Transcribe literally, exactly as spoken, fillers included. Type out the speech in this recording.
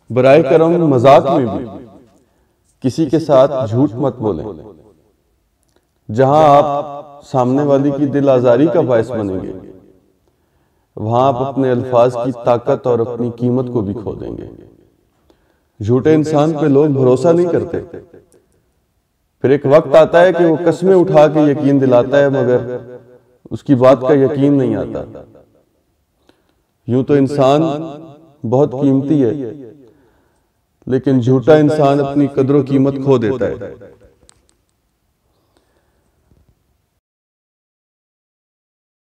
बराए करम मजाक में भी किसी के साथ झूठ मत बोलें। जहां आप सामने वाले की दिल आजारी का बायस बनेंगे, वहां आप अपने अल्फाज की ताकत और अपनी कीमत को भी खो देंगे। झूठे इंसान पे लोग भरोसा नहीं करते, फिर एक वक्त आता है कि वो कस्में उठा के यकीन दिलाता है, मगर उसकी बात का यकीन नहीं आता। यूं तो इंसान बहुत कीमती है, लेकिन झूठा इंसान अपनी कदर कीमत खो देता है।